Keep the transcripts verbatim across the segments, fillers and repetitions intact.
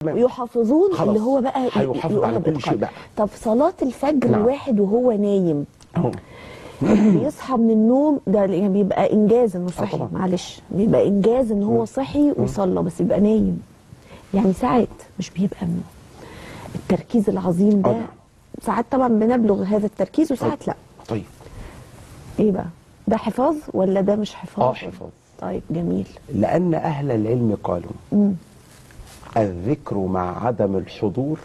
تمام. ويحافظون خلاص. اللي هو بقى هيحافظ على كل شيء بقى. طب صلاة الفجر نعم. الواحد وهو نايم اهو بيصحى من النوم ده يعني بيبقى انجاز انه صحي، طبعا. معلش بيبقى انجاز ان هو صحي وصلى، بس بيبقى نايم. يعني ساعات مش بيبقى م- التركيز العظيم ده. آه. ساعات طبعا بنبلغ هذا التركيز وساعات لا. طيب ايه بقى؟ ده حفاظ ولا ده مش حفاظ؟ اه حفاظ. طيب جميل. لأن أهل العلم قالوا مم. الذكر مع عدم الحضور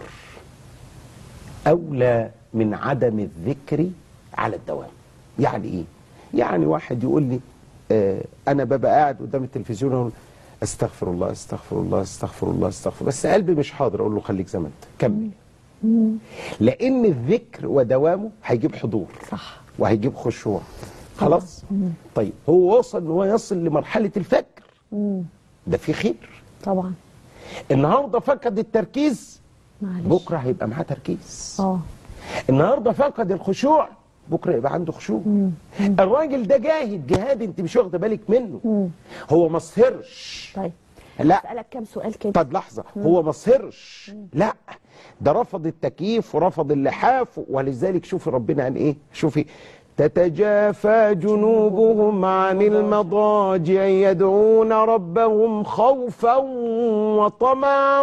أولى من عدم الذكر على الدوام. يعني إيه؟ يعني واحد يقول لي آه أنا ببقى قاعد قدام التلفزيون أقول استغفر الله استغفر الله استغفر الله استغفر، بس قلبي مش حاضر، أقول له خليك زي ما أنت كمل. مم. لأن الذكر ودوامه هيجيب حضور صح. وهيجيب خشوع. خلاص؟ طيب هو وصل ان هو يصل لمرحله الفجر، مم. ده في خير. طبعا. النهارده فقد التركيز، معلش. بكره هيبقى معاه تركيز. اه النهارده فقد الخشوع، بكره يبقى عنده خشوع. مم. مم. الراجل ده جاهد جهاد انت مش واخده بالك منه. مم. هو ما سهرش. طيب لا اسالك كام سؤال كده. طب لحظه، هو ما سهرش، لا ده رفض التكييف ورفض اللحاف، ولذلك شوفي ربنا قال ايه، شوفي تتجافى جنوبهم عن المضاجع يدعون ربهم خوفا وطمعا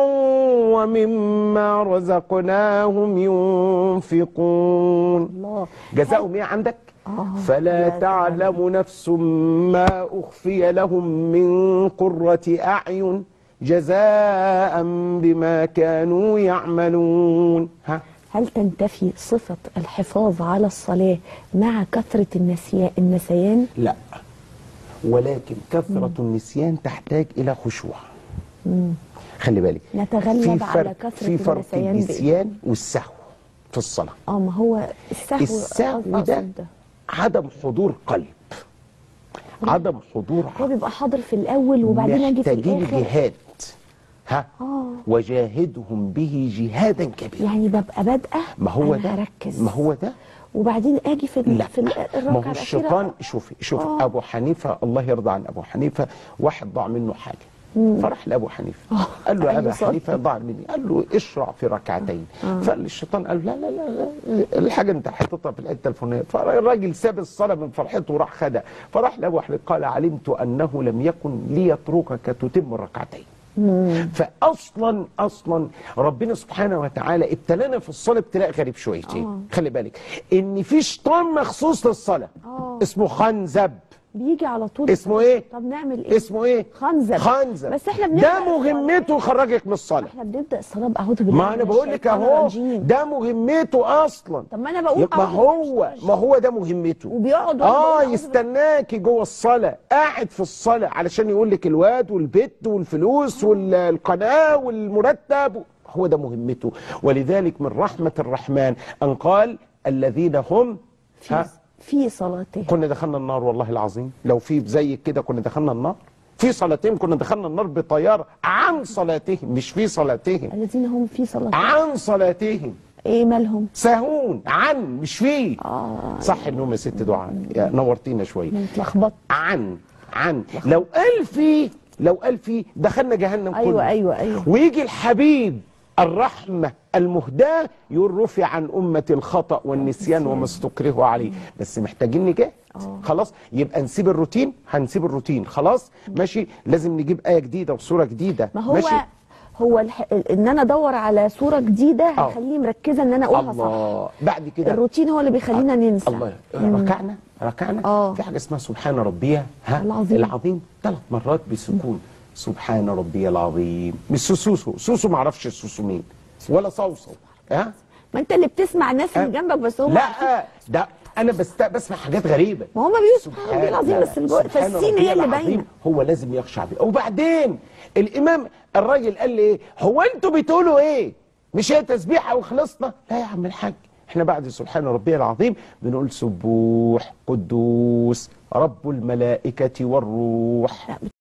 ومما رزقناهم ينفقون. الله. جزاؤهم ايه عندك؟ آه. فلا يا تعلم نفس ما أخفي لهم من قرة أعين جزاء بما كانوا يعملون. ها؟ هل تنتفي صفة الحفاظ على الصلاة مع كثرة النسيان النسيان؟ لا، ولكن كثرة النسيان تحتاج إلى خشوع. مم. خلي بالك نتغلب في على فرق كثرة في فرق النسيان بإيه؟ النسيان والسهو في الصلاة. اه ما هو السهو السهو أقصد ده عدم حضور قلب، عدم حضور هو عقل. بيبقى حاضر في الأول وبعدين أجي في محتاجين الآخر. جهاد. ها؟ آه. وجاهدهم به جهادا كبيرا. يعني ببقى بادئة ما هو أنا ده هركز، ما هو ده وبعدين أجي في ال- لا في ال- الركعة ما هو الأخيرة. الشيطان. شوفي شوفي آه. ابو حنيفه الله يرضى عن ابو حنيفه، واحد ضاع منه حاجه فراح لابو حنيفه آه. قال له يا ابا أيوة حنيفه ضاع مني، قال له اشرع في ركعتين. فالشيطان قال لا لا لا لا، الحاجه انت حاططها في الحته الفلانيه. فالراجل ساب الصلاه من فرحته وراح خدها، فراح لابو حنيفه قال علمت انه لم يكن ليتركك تتم الركعتين. فاصلا اصلا ربنا سبحانه وتعالى ابتلانا في الصلاه ابتلاء غريب شويتين. آه. خلي بالك ان في شيطان مخصوص للصلاه آه. اسمه خنزب. بيجي على طول. اسمه ايه؟ طب نعمل ايه؟ اسمه ايه؟ خنزب. خنزب. بس احنا بنبدأ ده مهمته يخرجك من الصلاه. احنا بنبدأ الصلاة بأعوذ بالله ما انا من بقول لك الشيطان اهو الرجيم. ده مهمته اصلا. طب ما انا بقول ما أعوذ هو ما هو ده مهمته. وبيقعد وأنا بقول اه أعوذ يستناكي جوه الصلاه، قاعد في الصلاه علشان يقول لك الواد والبت والفلوس والقناه والمرتب، هو ده مهمته. ولذلك من رحمه الرحمن ان قال الذين هم في ها في صلاته. كنا دخلنا النار والله العظيم، لو في زيك كده كنا دخلنا النار. في صلاتهم كنا دخلنا النار بطياره عن صلاتهم، مش في صلاتهم، الذين هم في صلاته. عن صلاتهم ايه مالهم؟ ساهون، عن مش في. اه صح النوم يا ست دعاء، يا نورتينا شويه. انا اتلخبطت. عن عن لو قال في لو قال في دخلنا جهنم ايوه كله. ايوه ايوه. ويجي الحبيب الرحمة المهداة يقول رفع عن أمة الخطأ والنسيان وما استكرهوا عليه، بس محتاجين نجاهد. خلاص يبقى نسيب الروتين، هنسيب الروتين خلاص ماشي، لازم نجيب آية جديدة وصورة جديدة. ما هو ماشي؟ هو الح... ان انا ادور على صورة جديدة هيخليني مركزة ان انا اقولها الله. صح. بعد كده الروتين هو اللي بيخلينا ننسى. الله. ركعنا ركعنا آه. في حاجة اسمها سبحان ربي ها العظيم. العظيم ثلاث مرات بسكون. سبحان ربي العظيم، مش سوسو. سوسو ما اعرفش السوسو مين ولا صوصو. ها ما انت اللي بتسمع الناس اللي جنبك بس هم. لا ده انا بس بسمع حاجات غريبه. ما هم بيقولوا سبحان ربي العظيم بس الجو... فالسين هي اللي باينه. هو لازم يخشع بيه. وبعدين الامام الراجل قال لي ايه؟ هو انتوا بتقولوا ايه؟ مش هي تسبيحه وخلصنا؟ لا يا عم الحاج، احنا بعد سبحان ربي العظيم بنقول سبوح قدوس رب الملائكه والروح.